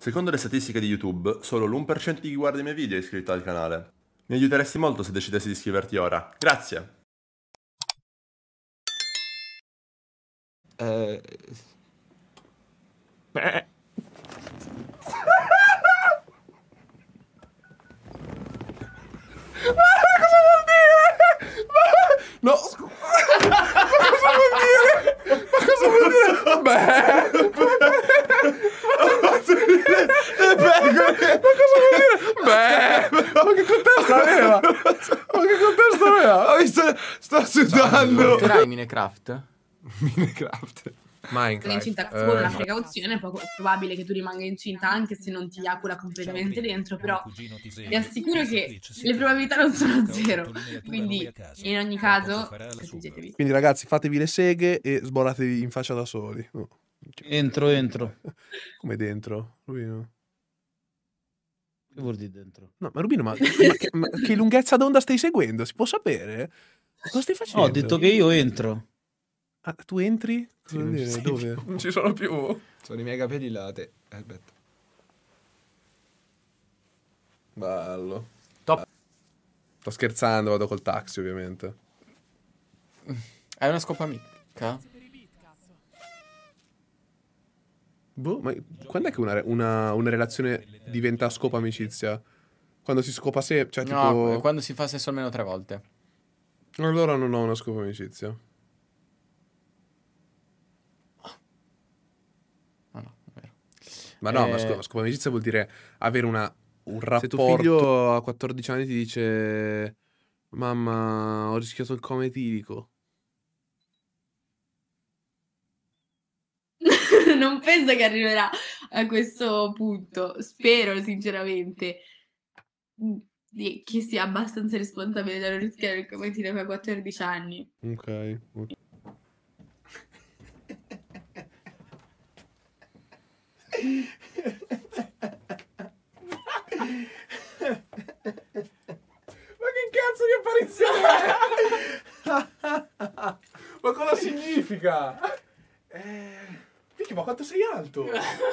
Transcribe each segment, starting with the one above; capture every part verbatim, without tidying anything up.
Secondo le statistiche di YouTube, solo l'uno per cento di chi guarda i miei video è iscritto al canale. Mi aiuteresti molto se decidessi di iscriverti ora. Grazie! Eh... Beh... Cosa vuol dire? Ma... No, scusa. Ma cosa vuol dire? Ma cosa vuol dire? Beh. Ma cosa vuol dire? Beh. Ma che contesto aveva? Ma che contesto aveva? Ho visto, sto sudando. Metterai Minecraft? Minecraft. Minecraft. Incinta con una precauzione, è poco probabile che tu rimanga incinta anche se non ti iacula completamente dentro, però vi assicuro che le probabilità non sono zero, quindi in ogni caso proteggetevi. Quindi ragazzi, fatevi le seghe e sboratevi in faccia da soli. No. Entro, entro. Come dentro? Rubino? Che vuol dire dentro? No, ma Rubino, ma, ma, che, ma che lunghezza d'onda stai seguendo? Si può sapere? Cosa stai facendo? Ho detto che io entro. Ah, tu entri? Sì, Cosa non, dire? ci Dove? più. Non ci sono più. Sono i miei capelli là, te. Aspetta. Bello. Top. Sto scherzando, vado col taxi ovviamente. Hai una scopa amica? Boh, ma quando è che una, una, una relazione diventa scopa amicizia? Quando si scopa se... Cioè, No, tipo... quando si fa sesso almeno tre volte. Allora non ho una scopa amicizia. Ah no, è vero. Ma no, Eh, ma scopa, scopa amicizia vuol dire avere una, un rapporto... Se tuo figlio a quattordici anni ti dice mamma, ho rischiato il coma etilico. Non penso che arriverà a questo punto, spero sinceramente di- che sia abbastanza responsabile da non rischiare il coma etilico a quattordici anni. Ok. ok. Ma che cazzo di apparizione è? Ma cosa significa? Eh... Minchia, ma quanto sei alto?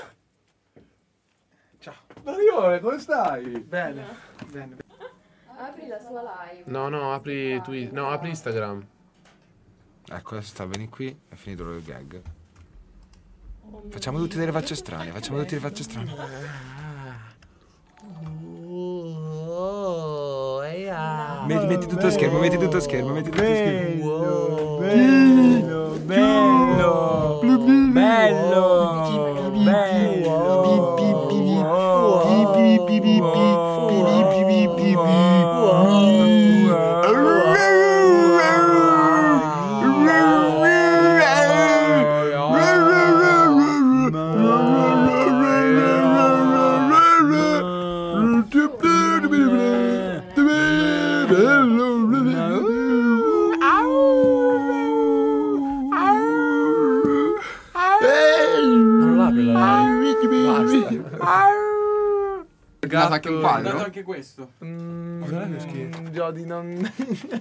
Ciao. Marione, come stai? Bene, bene. Apri la sua live. No, no, apri Twitter. No, apri Instagram. Ecco, adesso sta bene qui. È finito il gag. Facciamo tutte delle facce strane. Facciamo tutte le facce strane. Metti, metti tutto lo schermo, metti tutto lo schermo, metti tutto lo schermo. Bello, bello, bello, Dato anche un quadro. Dato anche questo. Mm, Cos'è che schifo? Jody, non...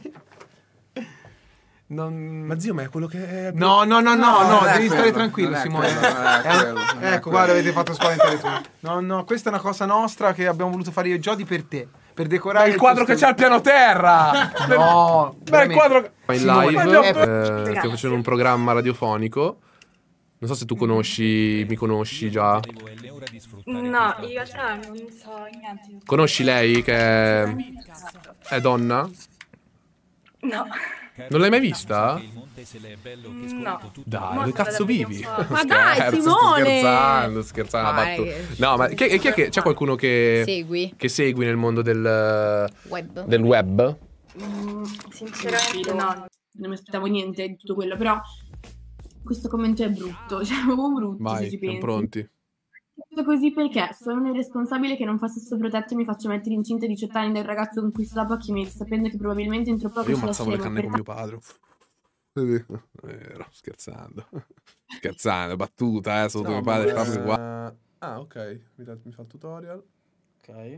non... Ma zio, ma è quello che è... No, no, no, no, no, non è devi quello, stare tranquillo, non è Simone. quello, non è Eh, quello, non è ecco, guarda, avete fatto spaventare tutti. No, no, questa è una cosa nostra che abbiamo voluto fare io e Jody per te. Per decorare il quadro che c'è al piano terra! No, Beh, il quadro... in Simone, live, eh, eh, stiamo facendo un programma radiofonico. Non so se tu conosci, mi conosci già. No, in realtà non so niente. Conosci lei che è, è donna? No. Non l'hai mai vista? No. Dai, Mo dove sto cazzo vedendo vivi? un po'. Ma dai, Scherzo, Simone! Sto scherzando, scherzando, una Vai, battuta. che- No, ma chi, chi è che c'è qualcuno che Segui. che segui nel mondo del Web. del web? Mm, sinceramente no. Non mi aspettavo niente di tutto quello, però questo commento è brutto, cioè è proprio brutto se Vai, ci siamo pensi. pronti. Tutto così perché sono un irresponsabile che non fa sesso protetto e mi faccio mettere incinta a diciotto anni dal ragazzo con cui sto da pochi mesi, sapendo che probabilmente entro poco Io ci ammazzavo le lasceremo canne per con mio padre. Vero, scherzando. Scherzando, battuta, eh, sotto mio padre proprio uguale. Ah, ok. Mi, dà- mi fa il tutorial. Ok.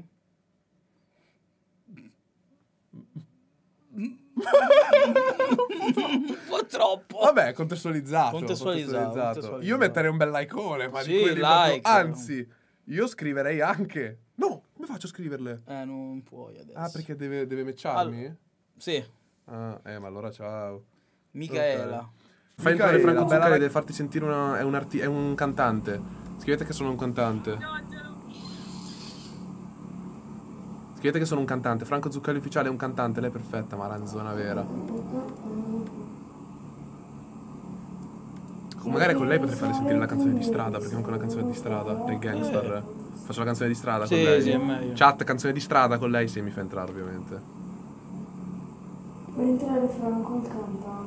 Un po' troppo. Vabbè, contestualizzato. Contestualizzato, contestualizzato. Io metterei un bel likeone, ma Sì, di quelli like. proprio- Anzi, Io scriverei anche. No, come faccio a scriverle? Eh, non puoi adesso. Ah, perché deve, deve matcharmi? Al- Sì. Ah, eh, ma allora ciao. Micaela. Ok. Fai entrare Micaela, Franco bella- Zucchelli, deve farti sentire una... è un, arti- è un cantante. Scrivete che sono un cantante. Scrivete che sono un cantante. Franco Zucchelli ufficiale è un cantante, lei è perfetta, ma ranzona vera. Magari con lei potrei farle sentire la canzone di strada, perché comunque è una canzone di strada, del Gangstar. Faccio la canzone di strada Sì, con lei. sì, è meglio. Chat, canzone di strada con lei, sì, mi fa entrare ovviamente. Puoi entrare Franco il cantante.